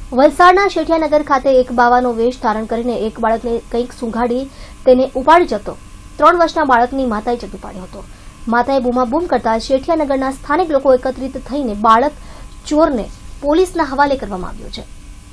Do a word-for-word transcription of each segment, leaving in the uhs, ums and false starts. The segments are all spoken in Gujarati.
વલસાડના શેઠિયાનગર ખાતે એક બાવાનો વેશ ધારણ કરીને એક બાળકને કંઈક સૂંઘાડી તેને ઉપાડી જતો ત્રણ વર્ષના બાળકની માતાએ ઝડપી પાડ્યો હતો। માતાએ બૂમાબૂમ કરતા શેઠિયાનગરના સ્થાનિક લોકો એકત્રિત થઈને બાળક ચોરને પોલીસના હવાલે કરવામાં આવ્યો છે।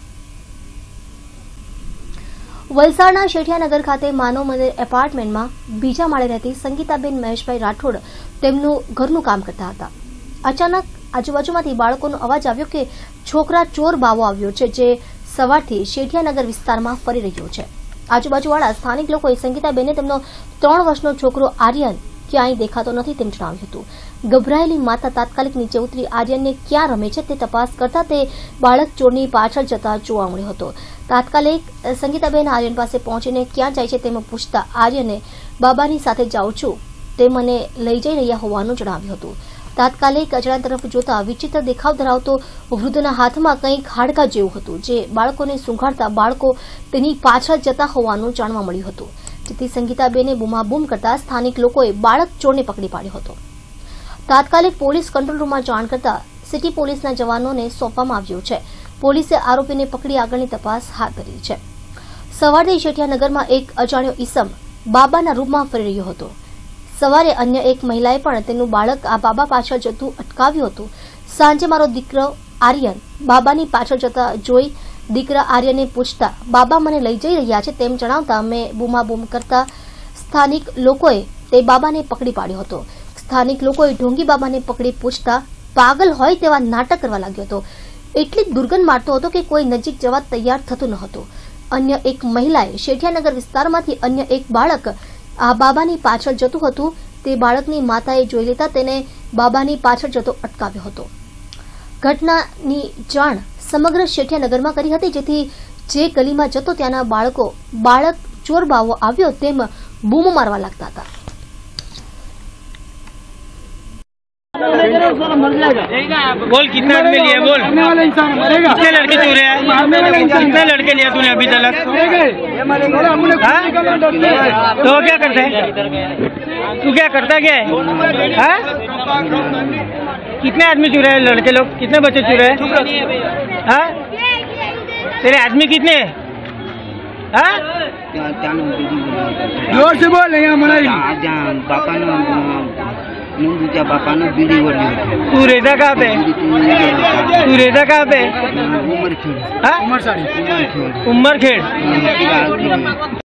વલસાડના શેઠિયાનગર ખાતે માનવ મંદિર એપાર્ટમેન્ટમાં બીજા માળે રહેતી સંગીતાબેન મહેશભાઈ રાઠોડ તેમનું ઘરનું કામ કરતા હતા। અચાનક આજુબાજુમાંથી બાળકોનો અવાજ આવ્યો કે છોકરા ચોર બાવો આવ્યો છે, જે સવારથી શેઠિયાનગર વિસ્તારમાં ફરી રહ્યો છે। આજુબાજુવાળા સ્થાનિક લોકોએ સંગીતાબેને તેમનો ત્રણ વર્ષનો છોકરો આર્યન ક્યાંય દેખાતો નથી તેમ જણાવ્યું હતું। ગભરાયેલી માતા તાત્કાલિક નીચે ઉતરી આર્યનને ક્યાં રમે છે તે તપાસ કરતા તે બાળક ચોરની પાછળ જતા જોવા મળ્યો હતો। તાત્કાલિક સંગીતાબેન આર્યન પાસે પહોંચીને ક્યાં જાય છે તેમ પૂછતા આર્યને બાબાની સાથે જાઉં છું તે મને લઈ જઈ રહ્યા હોવાનું જણાવ્યું હતું। તાત્કાલિક અજાણ્યા તરફ જોતા વિચિત્ર દેખાવ ધરાવતો વૃદ્ધના હાથમાં કંઈક હાડકા જેવું હતું, જે બાળકોને સૂંઘાડતા બાળકો તેની પાછળ જતા હોવાનું જાણવા મળ્યું હતું, જેથી સંગીતાબેને બૂમાબૂમ કરતા સ્થાનિક લોકોએ બાળક ચોરને પકડી પાડ્યો હતો। તાત્કાલિક પોલીસ કંટ્રોલ રૂમમાં જાણ કરતા સિટી પોલીસના જવાનોને સોંપવામાં આવ્યો છે। પોલીસે આરોપીને પકડી આગળની તપાસ હાથ ધરી છે। સવારથી શેઠિયાનગરમાં એક અજાણ્યો ઈસમ બાબાના રૂપમાં ફરી રહ્યો હતો। સવારે અન્ય એક મહિલાએ પણ તેનું બાળક આ બાબા પાછળ જતું અટકાવ્યું હતું। સાંજે મારો દીકરો આર્યન બાબાની પાછળ જતા જોઈ દીકરા આર્યને પૂછતા બાબા મને લઈ જઈ રહ્યા છે તેમ જણાવતા મેં બૂમાબૂમ કરતા સ્થાનિક લોકોએ તે બાબાને પકડી પાડ્યો હતો। સ્થાનિક લોકોએ ઢોંગી બાબાને પકડી પૂછતા પાગલ હોય તેવા નાટક કરવા લાગ્યો હતો। એટલી દુર્ગંધ મારતો હતો કે કોઈ નજીક જવા તૈયાર થતું ન હતું। અન્ય એક મહિલાએ શેઠિયાનગર વિસ્તારમાંથી અન્ય એક બાળક આ બાબાની પાછળ જતું હતું તે બાળકની માતાએ જોઈ લેતા તેને બાબાની પાછળ જતો અટકાવ્યો હતો। ઘટનાની જાણ સમગ્ર શેઠિયાનગરમાં કરી હતી, જેથી જે ગલીમાં જતો ત્યાંના બાળકો બાળક ચોર બાવો આવ્યો તેમ બૂમો મારવા લાગતા હતા। बोल कितना आदमी लिए बोल कितने लड़के चोरे हैं कितने लड़के लिए तूने अभी तक? तो क्या करते हैं तू क्या करता क्या है हा? कितने आदमी चुरे हैं लड़के लोग, कितने बच्चे चुरे हैं हाँ? तेरे आदमी कितने हाँ? जोर से बोल पापा बापा ने बीड़ी बोली। तू रहता कहाँ पे तू रहता कहाँ पे? उमर खेड़। उमर खेड़।